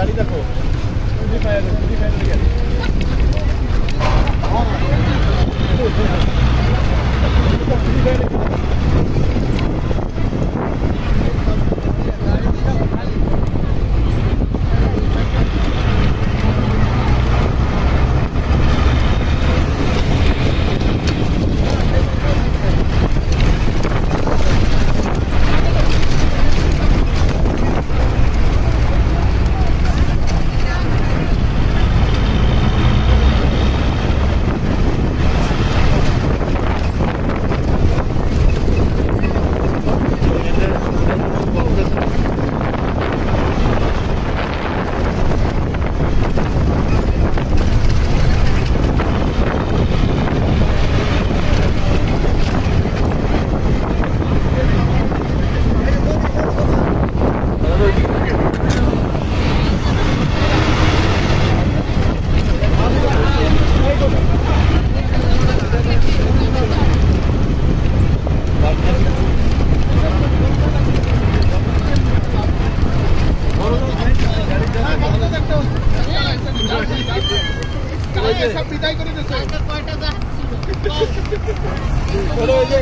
গাড়ি দেখো सब विदाई করে দিয়েছে কয়টা যাচ্ছিল বলো এই যে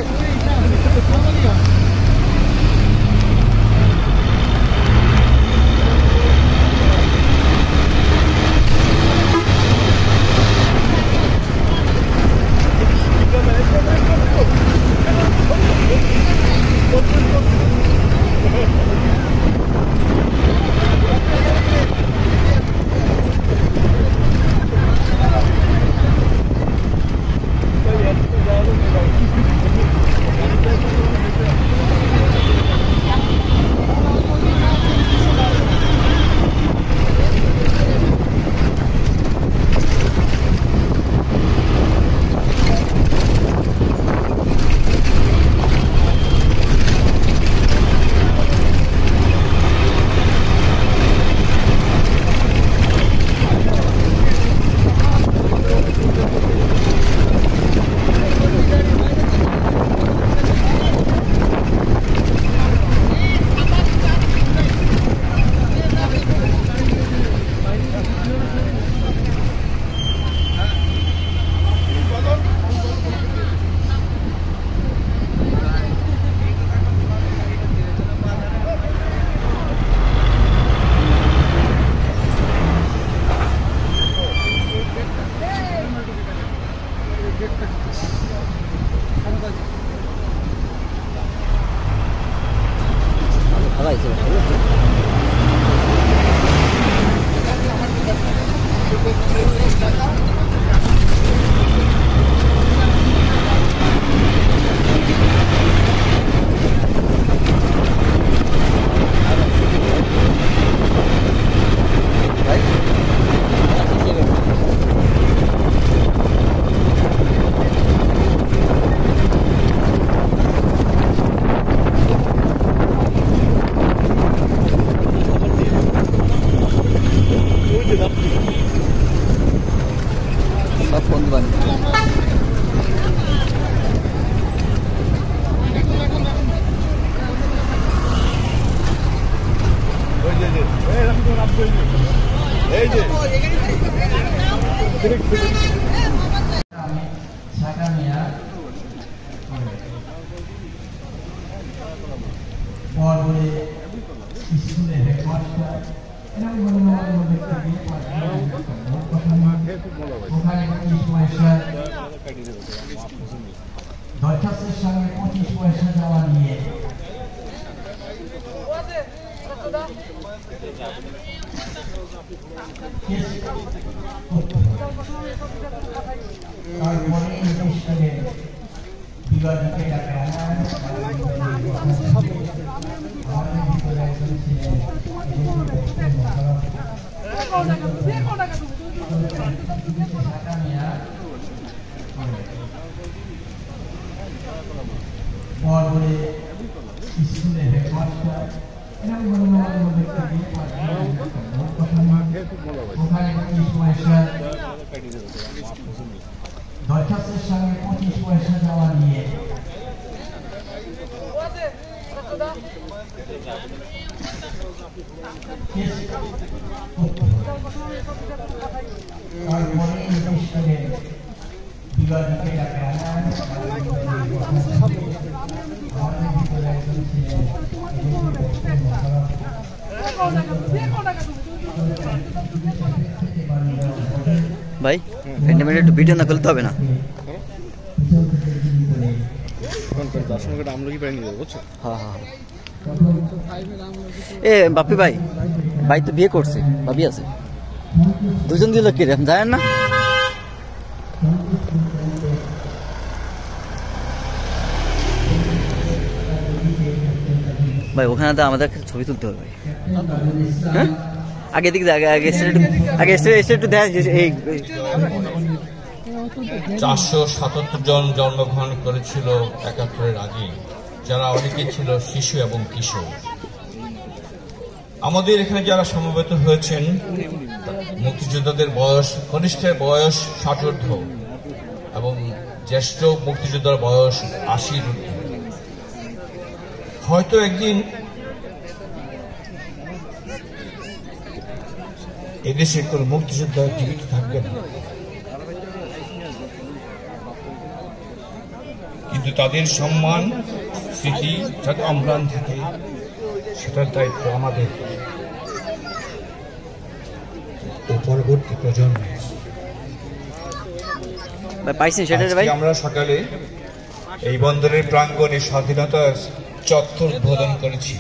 দরখাস্তের সঙ্গে 25 পয়সা দেওয়া নিয়ে তারপরে নির্দিষ্টে বিবাদকে ডাকা পরে স্কুলে হেডমাস্টার ওখানে 25 পয়সা দরখাস্তের সঙ্গে 25 পয়সা দেওয়া নিয়ে भाई इंटरमीडिएट वीडियो ना करते হবে না दर्शन করে আমরা কি পাই নিয়ে বুঝছো হ্যাঁ হ্যাঁ এ বাপি ভাই ভাই তো বিয়ে করছে ভাবি আছে দুজন দিল কি রে জানেন না ভাই ওখানে তো আমাদের ছবি তুলতে হবে ভাই হ্যাঁ আগে দিকে আগে একটু দেখ এই 477 জন জন্মগ্রহণ করেছিল ৭১-এর আগে, যারা অনেকে ছিল শিশু এবং কিশোর। আমাদের এখানে যারা সমবেত হয়েছেন মুক্তিযোদ্ধাদের বয়স, কনিষ্ঠের বয়স ৬০ ঊর্ধ্ব এবং জ্যেষ্ঠ মুক্তিযোদ্ধার বয়স ৮০ ঊর্ধ্ব। হয়তো একদিন এদেশে কোনো মুক্তিযোদ্ধা জীবিত থাকবে না, কিন্তু তাদের সম্মান স্মৃতি যাতে অম্লান থাকে সেটার দায়িত্ব আমাদের ও পরবর্তী প্রজন্মের। আমরা সকালে এই বন্দরের প্রাঙ্গণে স্বাধীনতা চত্বর উদ্বোধন করেছি।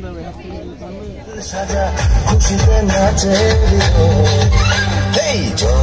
সাজা খুশিতে নাচে